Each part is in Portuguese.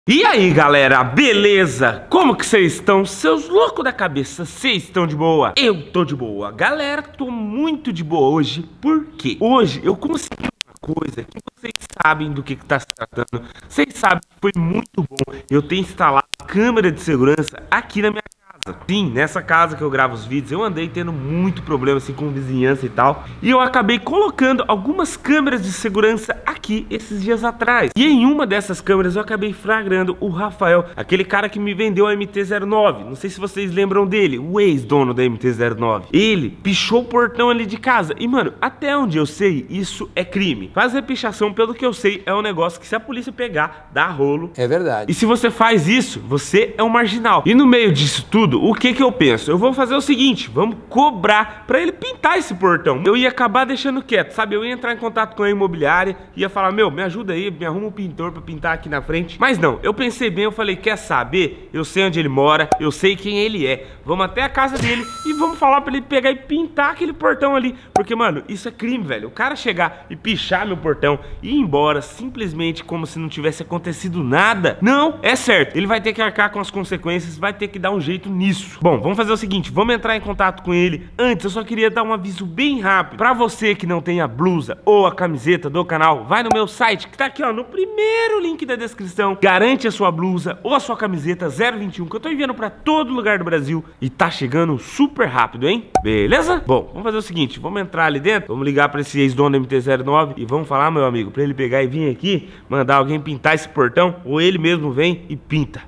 E aí galera, beleza? Como que vocês estão? Seus loucos da cabeça, vocês estão de boa? Eu tô de boa. Galera, tô muito de boa hoje. Por quê? Hoje eu consegui uma coisa que vocês sabem do que tá se tratando. Vocês sabem que foi muito bom eu ter instalado câmera de segurança aqui na minha casa. Sim, nessa casa que eu gravo os vídeos, eu andei tendo muito problema assim com vizinhança e tal. E eu acabei colocando algumas câmeras de segurança aqui esses dias atrás. E em uma dessas câmeras eu acabei flagrando o Rafael, aquele cara que me vendeu a MT-09. Não sei se vocês lembram dele, o ex-dono da MT-09. Ele pichou o portão ali de casa. E mano, até onde eu sei, isso é crime. Fazer pichação, pelo que eu sei, é um negócio que se a polícia pegar, dá rolo. É verdade. E se você faz isso, você é um marginal. E no meio disso tudo, o que que eu penso? Eu vou fazer o seguinte, vamos cobrar pra ele pintar esse portão. Eu ia acabar deixando quieto, sabe? Eu ia entrar em contato com a imobiliária, ia falar, meu, me ajuda aí, me arruma um pintor pra pintar aqui na frente. Mas não, eu pensei bem, eu falei, quer saber? Eu sei onde ele mora, eu sei quem ele é. Vamos até a casa dele e vamos falar pra ele pegar e pintar aquele portão ali. Porque, mano, isso é crime, velho. O cara chegar e pichar meu portão e ir embora simplesmente como se não tivesse acontecido nada, não, é certo. Ele vai ter que arcar com as consequências, vai ter que dar um jeito nisso. Bom, vamos fazer o seguinte, vamos entrar em contato com ele. Antes, eu só queria dar um aviso bem rápido. Pra você que não tem a blusa ou a camiseta do canal, vai no meu site, que tá aqui, ó, no primeiro link da descrição. Garante a sua blusa ou a sua camiseta 021, que eu tô enviando pra todo lugar do Brasil. E tá chegando super rápido, hein? Beleza? Bom, vamos fazer o seguinte, vamos entrar ali dentro, vamos ligar pra esse ex-dono MT-09 e vamos falar, meu amigo, pra ele pegar e vir aqui, mandar alguém pintar esse portão, ou ele mesmo vem e pinta.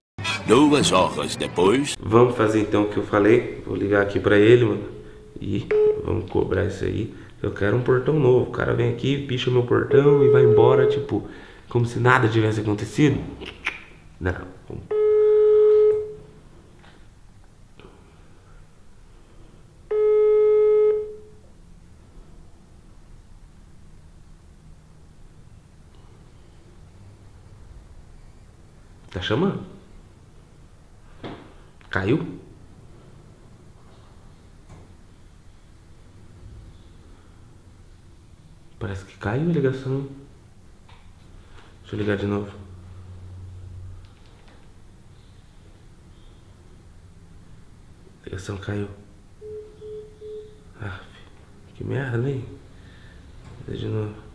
2 horas depois. Vamos fazer então o que eu falei. Vou ligar aqui pra ele, mano. E vamos cobrar isso aí. Eu quero um portão novo. O cara vem aqui, picha meu portão e vai embora, tipo, como se nada tivesse acontecido. Não. Tá chamando? Caiu? Parece que caiu a ligação. Deixa eu ligar de novo. A ligação caiu. Ah, que merda, hein? Vou de novo.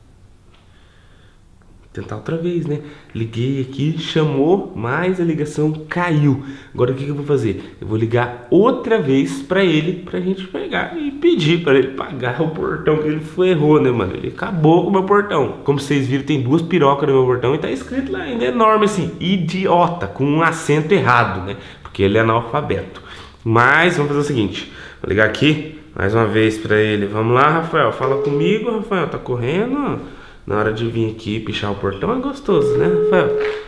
Tentar outra vez, né? Liguei aqui, chamou, mas a ligação caiu. Agora o que eu vou fazer? Eu vou ligar outra vez pra ele, pra gente pegar e pedir pra ele pagar o portão que ele errou, né, mano? Ele acabou com o meu portão. Como vocês viram, tem 2 pirocas no meu portão e tá escrito lá ainda enorme assim, idiota, com um acento errado, né? Porque ele é analfabeto. Mas vamos fazer o seguinte, vou ligar aqui mais uma vez pra ele. Vamos lá, Rafael, fala comigo, Rafael, tá correndo? Na hora de vir aqui pichar o portão é gostoso, né, Rafael?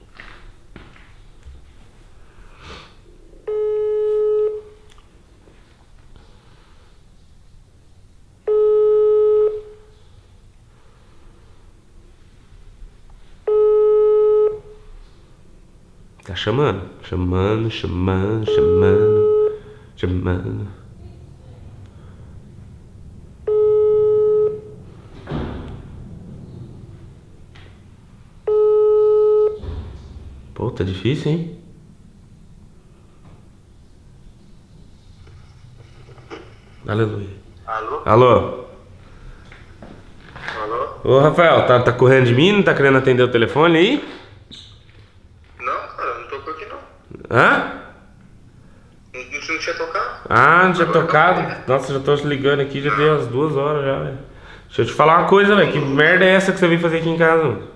Tá chamando? Chamando, chamando, chamando, chamando. Pô, tá difícil, hein? Aleluia. Alô? Alô? Alô? Ô, Rafael, tá correndo de mim? Não tá querendo atender o telefone aí? Não, cara, não tocou aqui não. Hã? Não tinha tocado? Ah, não tinha Agora tocado? Nossa, já tô ligando aqui, já deu as 2 horas já, velho. Deixa eu te falar uma coisa, velho. Que merda é essa que você veio fazer aqui em casa, mano?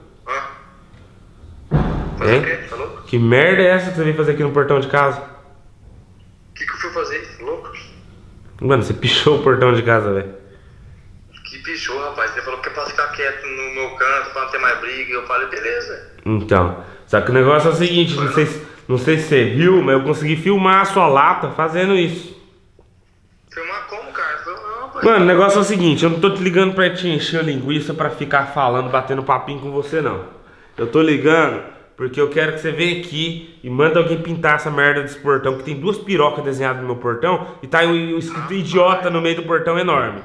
Fazer Hein? o quê? Falou? Que merda é essa que você veio fazer aqui no portão de casa? O que eu fui fazer? Louco? Mano, você pichou o portão de casa, velho. Que pichou, rapaz. Você falou que é pra ficar quieto no meu canto, pra não ter mais briga. Eu falei, beleza. Então, só que o negócio é o seguinte, não sei se você viu, mas eu consegui filmar a sua lata fazendo isso. Filmar como, cara? Não, rapaz. Mano, o negócio é o seguinte, eu não tô te ligando pra te encher a linguiça pra ficar falando, batendo papinho com você, não. Eu tô ligando porque eu quero que você venha aqui e manda alguém pintar essa merda desse portão, que tem 2 pirocas desenhadas no meu portão e tá o escrito idiota no meio do portão enorme.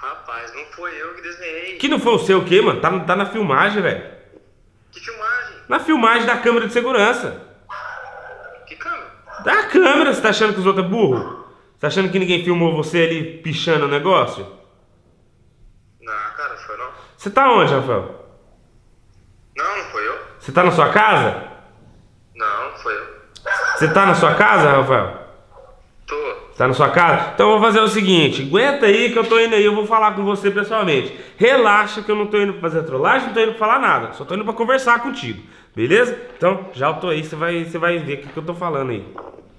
Rapaz, não foi eu que desenhei. Que não foi o seu o quê, mano? Tá na filmagem, velho. Que filmagem? Na filmagem da câmera de segurança. Que câmera? Da câmera, você tá achando que os outros é burro? Você tá achando que ninguém filmou você ali pichando o negócio? Não, cara, foi não. Você tá onde, Rafael? Não foi eu. Você tá na sua casa? Não foi eu. Você tá na sua casa, Rafael? Tô. Tá na sua casa? Então eu vou fazer o seguinte, aguenta aí que eu tô indo aí, eu vou falar com você pessoalmente. Relaxa que eu não tô indo pra fazer trollagem, não tô indo pra falar nada, só tô indo pra conversar contigo, beleza? Então já eu tô aí, você vai ver o que eu tô falando aí.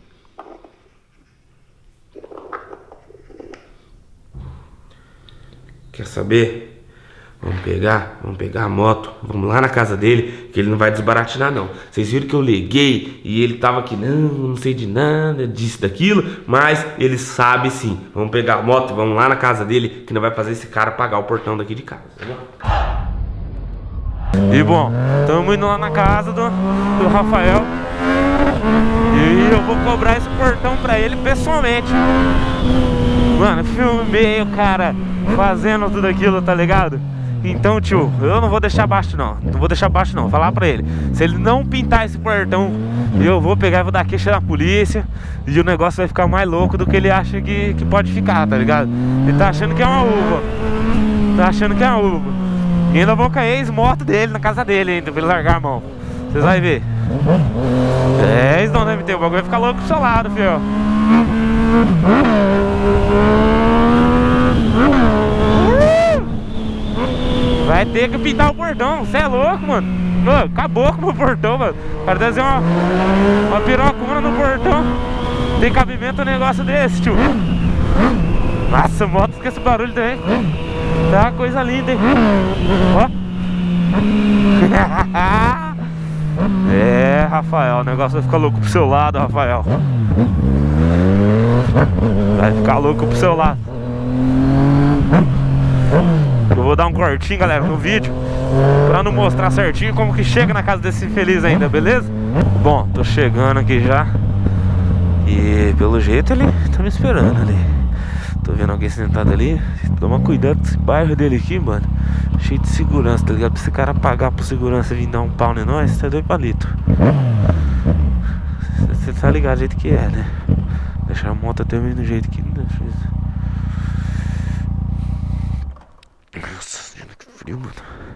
Quer saber? Vamos pegar a moto, vamos lá na casa dele, que ele não vai desbaratinar não. Vocês viram que eu liguei e ele tava aqui, não sei de nada, disso, daquilo, mas ele sabe sim. Vamos pegar a moto, vamos lá na casa dele, que não vai fazer esse cara pagar o portão daqui de casa, tá bom? E bom, estamos indo lá na casa do Rafael. E eu vou cobrar esse portão pra ele pessoalmente. Mano, filmei o cara fazendo tudo aquilo, tá ligado? Então, tio, eu não vou deixar baixo não. Não vou deixar baixo não, vou falar pra ele. Se ele não pintar esse portão, eu vou pegar e vou dar queixa na polícia. E o negócio vai ficar mais louco do que ele acha que pode ficar, tá ligado? Ele tá achando que é uma uva. Tá achando que é uma uva. E ainda vou cair ex-moto dele na casa dele ainda, pra ele largar a mão. Vocês vão ver. É, eles não devem ter, o bagulho vai ficar louco pro seu lado, filho. Vai ter que pintar o portão, você é louco, mano. Mano, acabou com o portão, mano. O cara deve fazer uma pirocuna no portão. Tem cabimento um negócio desse, tio. Nossa, moto com esse barulho também. Tá uma coisa linda, hein? Ó. É, Rafael, o negócio vai ficar louco pro seu lado, Rafael. Vai ficar louco pro seu lado. Eu vou dar um cortinho, galera, no vídeo, pra não mostrar certinho como que chega na casa desse infeliz ainda, beleza? Bom, tô chegando aqui já. E pelo jeito ele tá me esperando ali. Tô vendo alguém sentado ali. Toma cuidado com esse bairro dele aqui, mano. Cheio de segurança, tá ligado? Pra esse cara pagar pro segurança e vir dar um pau em nós, tá doido palito. Você tá ligado do jeito que é, né? Deixar a moto até mesmo do jeito que... Nossa, que frio, mano.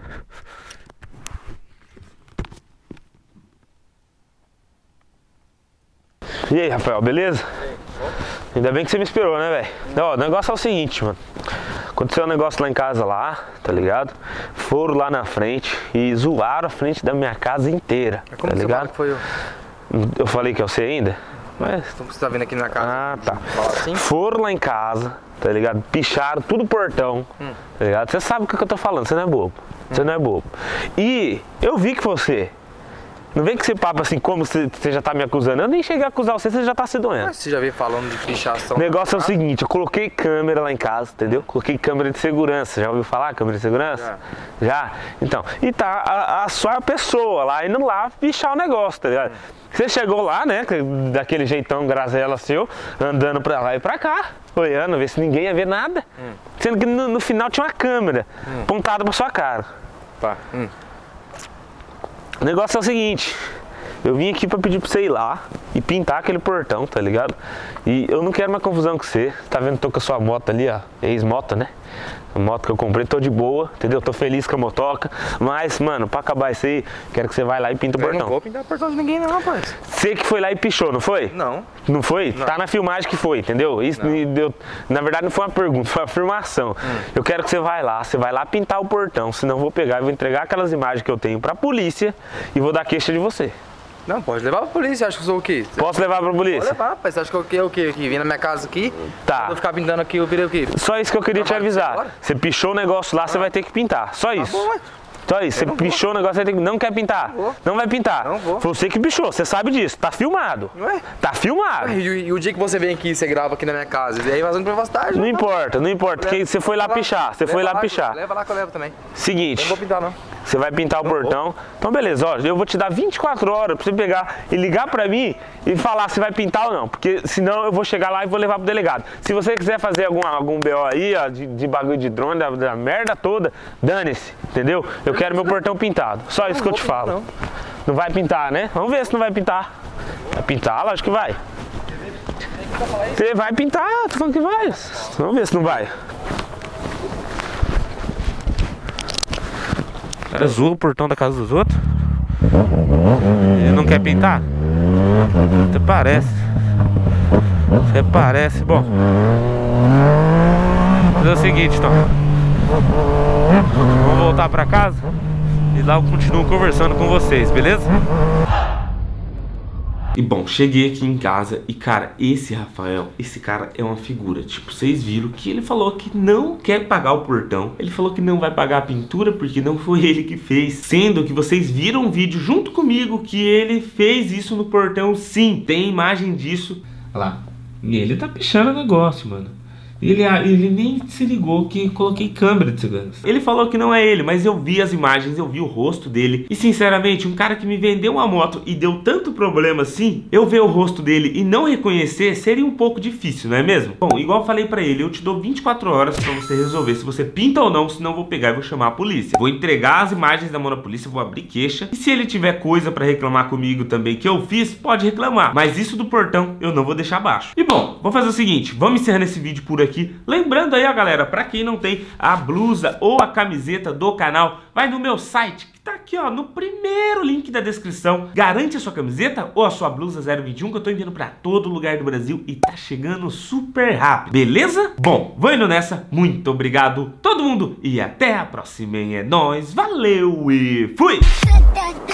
E aí, Rafael, beleza? Ainda bem que você me esperou, né, velho? Ó, o negócio é o seguinte, mano. Aconteceu um negócio lá em casa lá, tá ligado? Foram lá na frente e zoaram a frente da minha casa inteira, Como tá ligado? que foi eu? Eu falei que eu sei ainda? Mas... Então você tá vindo aqui na casa? Ah, tá. Assim? Foram lá em casa, tá ligado? Picharam tudo o portão, tá ligado? Você sabe o que eu tô falando, você não é bobo. Você não é bobo. E eu vi que você... Não vem com esse papo assim, como você já tá me acusando. Eu nem cheguei a acusar você, você já tá se doendo. Mas você já veio falando de pichação. O negócio é o seguinte, eu coloquei câmera lá em casa, entendeu? Coloquei câmera de segurança. Já ouviu falar câmera de segurança? Já? Então, e tá a sua pessoa lá, indo lá pichar o negócio, tá ligado? Você chegou lá, né, daquele jeitão grazela seu, andando pra lá e pra cá, olhando, ver se ninguém ia ver nada. Sendo que no final tinha uma câmera apontada pra sua cara. Tá. O negócio é o seguinte, eu vim aqui pra pedir pra você ir lá e pintar aquele portão, tá ligado? E eu não quero mais confusão com você, tá vendo? Tô com a sua moto ali, ó, ex-moto, né? A moto que eu comprei, tô de boa, entendeu? Tô feliz com a motoca, mas, mano, pra acabar isso aí, quero que você vai lá e pinta o portão. Eu não vou pintar o portão de ninguém não, rapaz. Você que foi lá e pichou, não foi? Não. Não foi? Não. Tá na filmagem que foi, entendeu? Isso me deu... Na verdade não foi uma pergunta, foi uma afirmação. Eu quero que você vai lá pintar o portão, senão eu vou pegar e vou entregar aquelas imagens que eu tenho pra polícia e vou dar queixa de você. Não, pode levar pra polícia, acha que eu sou o quê? Posso levar pra polícia? Pode levar, rapaz, você acha que eu o quê? Que vim na minha casa aqui, Tá. vou ficar pintando aqui, eu virei o quê? Só isso que eu queria te avisar. agora? Você pichou o negócio lá, você vai ter que pintar. Só isso. bom, ué. Só isso. Você pichou o negócio, você tem que... Não quer pintar? Não vou. Não vai pintar? Não vou. Foi você que pichou, você sabe disso. Tá filmado. Ué? Tá filmado. E o dia que você vem aqui, você grava aqui na minha casa, e aí vazando privacidade? Não importa, não importa. Porque você foi lá pichar. Você foi lá pichar. Leva lá que eu levo também. Seguinte. Não vou pintar, não. Você vai pintar o portão. Então beleza, ó, eu vou te dar 24 horas pra você pegar e ligar pra mim e falar se vai pintar ou não. Porque senão eu vou chegar lá e vou levar pro delegado. Se você quiser fazer algum BO aí, ó, de bagulho de drone, da merda toda, dane-se, entendeu? Eu quero meu portão pintado. Só isso que eu te falo. Não vai pintar, né? Vamos ver se não vai pintar. Vai pintar? Lógico que vai. Você vai pintar, tô falando que vai. Vamos ver se não vai. O cara zoa o portão da casa dos outros. Ele não quer pintar? Até parece. Até parece. Bom, vou fazer o seguinte, então. Vamos voltar pra casa e lá eu continuo conversando com vocês, beleza? E bom, cheguei aqui em casa e cara, esse Rafael, esse cara é uma figura. Tipo, vocês viram que ele falou que não quer pagar o portão. Ele falou que não vai pagar a pintura porque não foi ele que fez. Sendo que vocês viram um vídeo junto comigo que ele fez isso no portão sim. Tem imagem disso. Olha lá. E ele tá pichando o negócio, mano. Ele nem se ligou que coloquei câmera de segurança. Ele falou que não é ele, mas eu vi as imagens, eu vi o rosto dele. E sinceramente, um cara que me vendeu uma moto e deu tanto problema assim, eu ver o rosto dele e não reconhecer seria um pouco difícil, não é mesmo? Bom, igual eu falei pra ele, eu te dou 24 horas pra você resolver se você pinta ou não, senão eu vou pegar e vou chamar a polícia. Vou entregar as imagens da mão na polícia, vou abrir queixa. E se ele tiver coisa pra reclamar comigo também que eu fiz, pode reclamar. Mas isso do portão eu não vou deixar abaixo. E bom, vou fazer o seguinte, vamos encerrando esse vídeo por aqui. Lembrando aí, ó, galera, pra quem não tem a blusa ou a camiseta do canal, vai no meu site, que tá aqui, ó, no primeiro link da descrição. Garante a sua camiseta ou a sua blusa 021, que eu tô enviando pra todo lugar do Brasil e tá chegando super rápido, beleza? Bom, vou indo nessa, muito obrigado todo mundo e até a próxima, hein? É nóis, valeu e fui!